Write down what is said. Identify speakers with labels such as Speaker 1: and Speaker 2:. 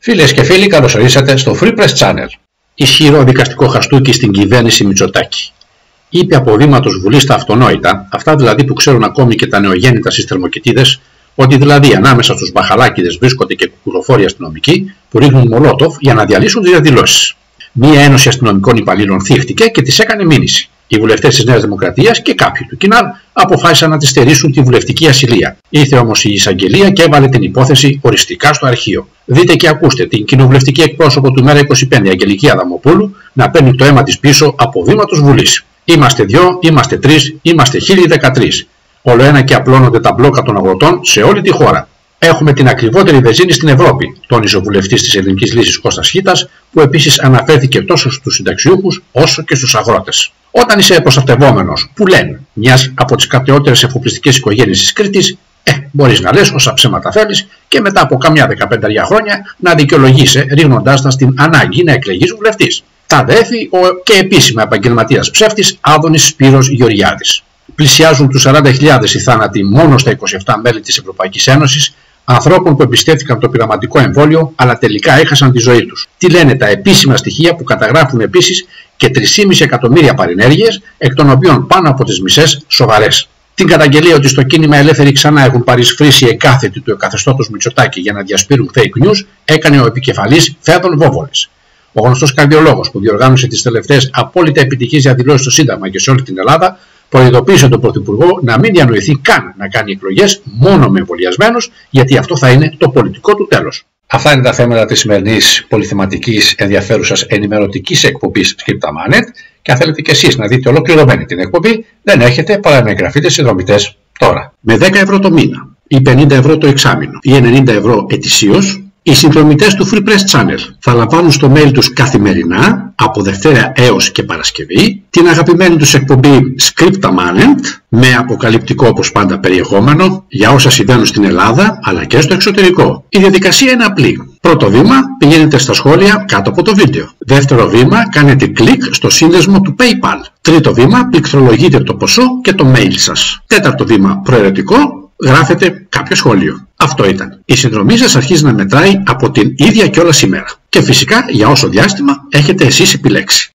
Speaker 1: Φίλες και φίλοι, καλώς ορίσατε στο Free Press Channel. Ισχυρό δικαστικό χαστούκι στην κυβέρνηση Μητσοτάκη. Είπε από βήματος Βουλή στα αυτονόητα, αυτά δηλαδή που ξέρουν ακόμη και τα νεογέννητα στις θερμοκοιτίδες, ότι δηλαδή ανάμεσα στους μπαχαλάκιδες βρίσκονται και κουκουλοφόροι αστυνομικοί που ρίχνουν μολότοφ για να διαλύσουν τις διαδηλώσεις. Μία ένωση αστυνομικών υπαλλήλων θύχτηκε και της έκανε μήνυση. Οι βουλευτές της Νέας Δημοκρατίας και κάποιοι του Κινάλ αποφάσισαν να της στερήσουν τη βουλευτική ασυλία. Ήρθε όμως η εισαγγελία και έβαλε την υπόθεση οριστικά στο αρχείο. Δείτε και ακούστε την κοινοβουλευτική εκπρόσωπο του ΜέΡΑ25, Αγγελική Αδαμοπούλου, να παίρνει το αίμα της πίσω από βήματος Βουλής. Είμαστε 2, είμαστε 3, είμαστε 1013. Όλο ένα και απλώνονται τα μπλόκα των αγροτών σε όλη τη χώρα. Έχουμε την ακριβότερη βενζίνη στην Ευρώπη, τόνισε ο βουλευτής της Ελληνικής Λύσης Κώστας Χίτας, που επίσης αναφέρθηκε τόσο στους συνταξιούχους όσο και στους αγρότες. Όταν είσαι προστατευόμενος, που λένε, μιας από τις κατεότερες εφοπλιστικές οικογένειες της Κρήτης, μπορείς να λες όσα ψέματα θέλεις και μετά από καμιά 15 χρόνια να δικαιολογείσαι ρίχνοντάς τα στην ανάγκη να εκλεγείς βουλευτής. Τα δέφη ο και επίσημα επαγγελματίας ψεύτης Άδωνης Σπύρος Γεωργιάδης. Πλησιάζουν τους 40.000 οι θάνατοι μόνο στα 27 μέλη της Ευρωπαϊκής Ένωσης, ανθρώπων που εμπιστεύτηκαν το πειραματικό εμβόλιο αλλά τελικά έχασαν τη ζωή τους. Τι λένε τα επίσημα στοιχεία που καταγράφουν επίσης και 3,5 εκατομμύρια παρενέργειες, εκ των οποίων πάνω από τις μισές σοβαρές. Την καταγγελία ότι στο κίνημα Ελεύθεροι ξανά έχουν παρισφρήσει εκάθετοι του καθεστώτος Μητσοτάκη για να διασπείρουν fake news έκανε ο επικεφαλής Φέδων Βόβολης. Ο γνωστός καρδιολόγος που διοργάνωσε τις τελευταίες απόλυτα επιτυχείς διαδηλώσεις στο Σύνταγμα και σε όλη την Ελλάδα, προειδοποίησε τον Πρωθυπουργό να μην διανοηθεί καν να κάνει εκλογές μόνο με εμβολιασμένους, γιατί αυτό θα είναι το πολιτικό του τέλος. Αυτά είναι τα θέματα της σημερινής πολυθεματικής ενδιαφέρουσας ενημερωτικής εκπομπής Scriptamanet, και αν θέλετε και εσείς να δείτε ολοκληρωμένη την εκπομπή, δεν έχετε παρά να εγγραφείτε συνδρομητές τώρα. Με 10 ευρώ το μήνα ή 50 ευρώ το εξάμηνο ή 90 ευρώ ετησίως, οι συνδρομητές του Free Press Channel θα λαμβάνουν στο mail τους καθημερινά, από Δευτέρα έως και Παρασκευή, την αγαπημένη τους εκπομπή Scriptamanet, με αποκαλυπτικό όπως πάντα περιεχόμενο για όσα συμβαίνουν στην Ελλάδα αλλά και στο εξωτερικό. Η διαδικασία είναι απλή. Πρώτο βήμα, πηγαίνετε στα σχόλια κάτω από το βίντεο. Δεύτερο βήμα, κάνετε κλικ στο σύνδεσμο του PayPal. Τρίτο βήμα, πληκτρολογείτε το ποσό και το mail σας. Τέταρτο βήμα, προαιρετικό, γράφετε κάποιο σχόλιο. Αυτό ήταν. Η συνδρομή σας αρχίζει να μετράει από την ίδια κιόλας ημέρα. Και φυσικά για όσο διάστημα έχετε εσείς επιλέξει.